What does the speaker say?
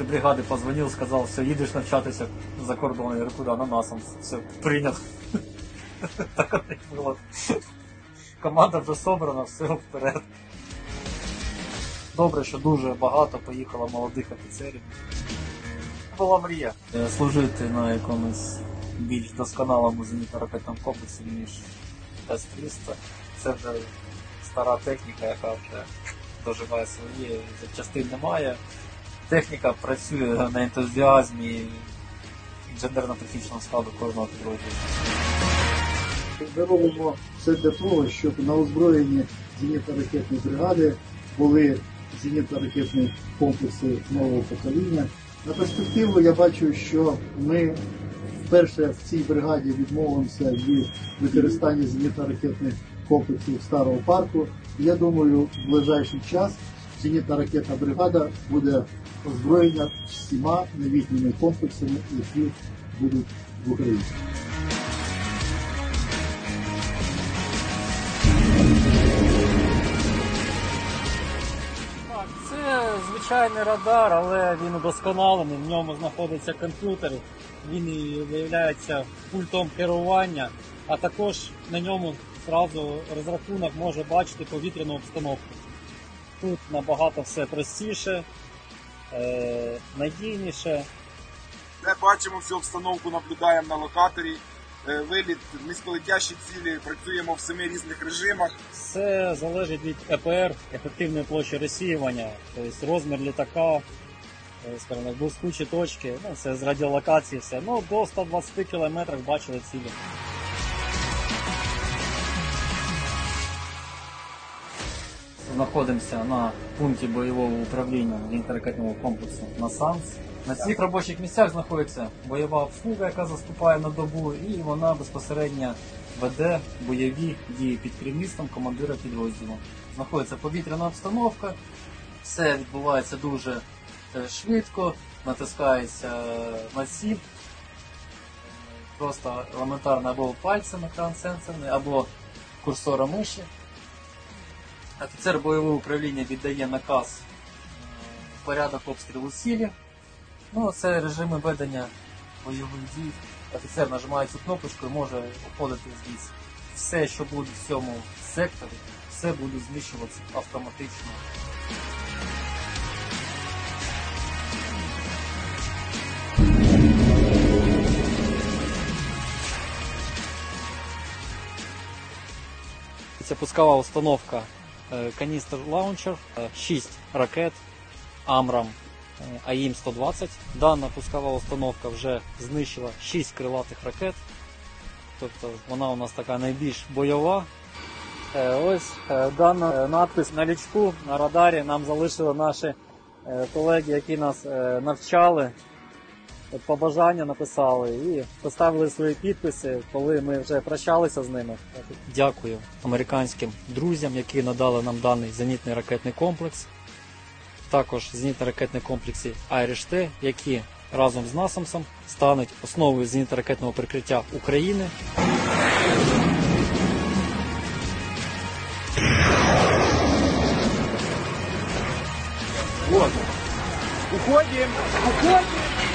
бригади позвонив, сказав, все, їдеш навчатися за кордон. Я говорю, куди? На НАСАМС. Все, прийняв. Так і було. Команда вже собрана, все, вперед. Добре, що дуже багато поїхало молодих офіцерів. Була мрія служити на якомусь більш досконалому зенітно-ракетному комплексі, ніж С-300. Це вже стара техніка, яка вже доживає своє, запчастин немає. Техніка працює на ентузіазмі інженерно-технічного складу кожного підрозділу. Ми робимо все для того, щоб на озброєнні зенітно-ракетної бригади були зенітно-ракетні комплекси нового покоління. На перспективу я бачу, що ми вперше в цій бригаді відмовимося від використання зенітно-ракетних комплексів старого парку. Я думаю, в ближайший час зенітно-ракетна бригада буде озброєна всіма новітніми комплексами, які будуть в Україні. Це звичайний радар, але він удосконалений, в ньому знаходиться комп'ютер, він і виявляється пультом керування, а також на ньому одразу розрахунок може бачити повітряну обстановку. Тут набагато все простіше, надійніше. Де бачимо всю обстановку, наблюдаємо на локаторі, виліт, низьколетящі цілі, працюємо в 7 різних режимах. Все залежить від ЕПР, ефективної площі розсіювання, тобто розмір літака, скажімо, блискучі точки, це з радіолокації все. До 120 км бачили цілі. Знаходимося на пункті бойового управління зенітно-ракетного комплексу НАСАМС. На цих робочих місцях знаходиться бойова обслуга, яка заступає на добу, і вона безпосередньо веде бойові дії під керівництвом командира підрозділу. Знаходиться повітряна обстановка, все відбувається дуже швидко, натискається на ціль, просто елементарно або пальцем екран сенсорний, або курсором миші. Офіцер бойового управління віддає наказ порядок обстрілу цілі. Це режими ведення бойових дій. Офіцер нажимає цю кнопочку і може уходити звідси. Все, що буде в цьому секторі, все буде знищуватися автоматично. Це пускова установка каністр лаунчер, 6 ракет Амрам АІМ-120. Дана пускова установка вже знищила 6 крилатих ракет. Тобто вона у нас така найбільш бойова. Ось дана надпис на лічку, на радарі нам залишили наші колеги, які нас навчали. Побажання написали і поставили свої підписи, коли ми вже прощалися з ними. Дякую американським друзям, які надали нам даний зенітний ракетний комплекс. Також зенітно-ракетні комплекси Irish-T, які разом з НАСАМСом стануть основою зенітно-ракетного прикриття України. Вот. Уходим! Уходим!